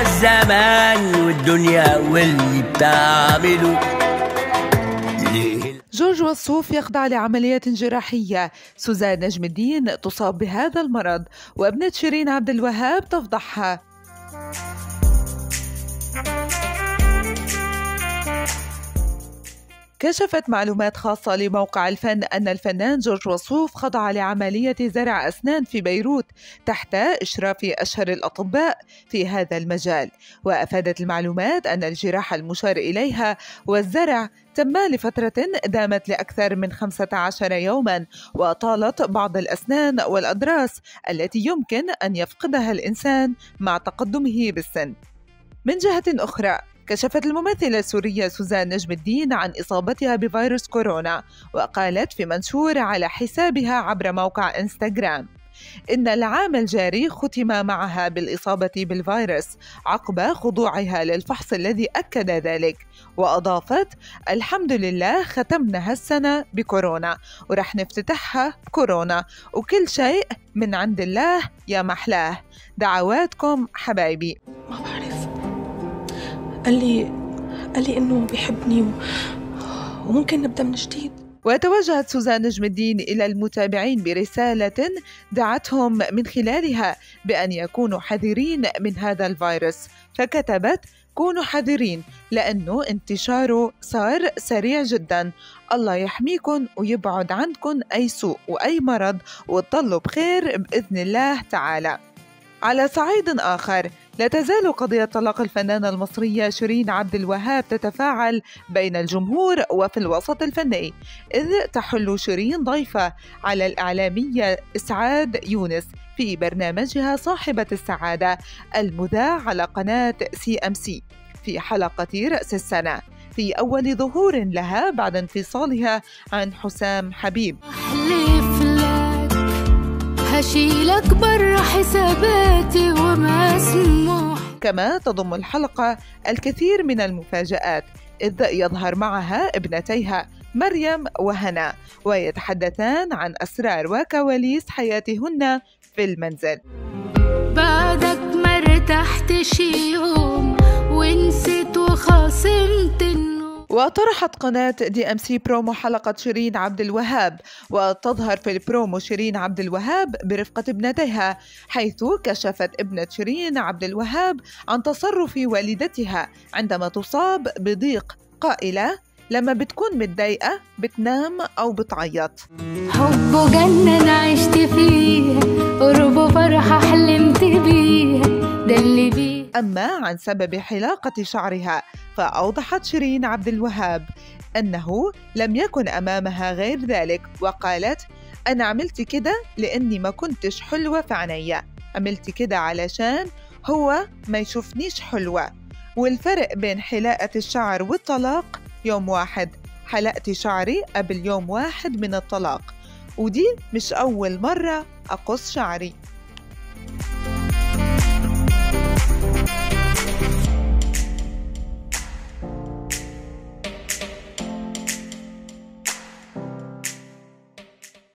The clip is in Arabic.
الزمان والدنيا واللي بتعمله. جورج وسوف يخضع لعملية جراحية، سوزان نجم الدين تصاب بهذا المرض، وابنة شيرين عبد الوهاب تفضحها. كشفت معلومات خاصة لموقع الفن أن الفنان جورج وسوف خضع لعملية زرع أسنان في بيروت تحت إشراف أشهر الأطباء في هذا المجال، وأفادت المعلومات أن الجراحة المشار إليها والزرع تم لفترة دامت لأكثر من 15 يوماً، وأطالت بعض الأسنان والأضراس التي يمكن أن يفقدها الإنسان مع تقدمه بالسن. من جهة أخرى، كشفت الممثلة السورية سوزان نجم الدين عن إصابتها بفيروس كورونا، وقالت في منشور على حسابها عبر موقع إنستغرام إن العام الجاري ختم معها بالإصابة بالفيروس عقب خضوعها للفحص الذي أكد ذلك، وأضافت: الحمد لله ختمنا هالسنة بكورونا ورح نفتتحها بكورونا، وكل شيء من عند الله يا محلاه، دعواتكم حبايبي. ما بعرف، قال لي إنه بيحبني وممكن نبدأ من جديد. وتوجهت سوزان نجم الدين إلى المتابعين برسالة دعتهم من خلالها بأن يكونوا حذرين من هذا الفيروس، فكتبت: كونوا حذرين لأنه انتشاره صار سريع جدا، الله يحميكم ويبعد عنكم أي سوء وأي مرض، وتضلوا بخير بإذن الله تعالى. على صعيد آخر، لا تزال قضية طلاق الفنانة المصرية شيرين عبد الوهاب تتفاعل بين الجمهور وفي الوسط الفني، إذ تحل شيرين ضيفة على الإعلامية إسعاد يونس في برنامجها صاحبة السعادة المذاع على قناة CMC في حلقة رأس السنة، في أول ظهور لها بعد انفصالها عن حسام حبيب. هشيلك برا حساباتي وما اسمح. كما تضم الحلقة الكثير من المفاجآت، إذ يظهر معها ابنتيها مريم وهنا ويتحدثان عن أسرار وكواليس حياتهن في المنزل. بعدك ما ارتحتش يوم ونسيت وخاصمت. وطرحت قناة DMC برومو حلقة شيرين عبد الوهاب، وتظهر في البرومو شيرين عبد الوهاب برفقة ابنتها، حيث كشفت ابنة شيرين عبد الوهاب عن تصرف والدتها عندما تصاب بضيق، قائلة: لما بتكون متضايقة بتنام أو بتعيط. حبه جنة عشت فيها، قربه فرحة حلمت بيها، ده اللي بيه. أما عن سبب حلاقة شعرها، فأوضحت شيرين عبد الوهاب أنه لم يكن أمامها غير ذلك، وقالت: أنا عملت كده لأني ما كنتش حلوة في عينيا، عملت كده علشان هو ما يشوفنيش حلوة، والفرق بين حلاقة الشعر والطلاق يوم واحد، حلقت شعري قبل يوم واحد من الطلاق، ودي مش أول مرة أقص شعري.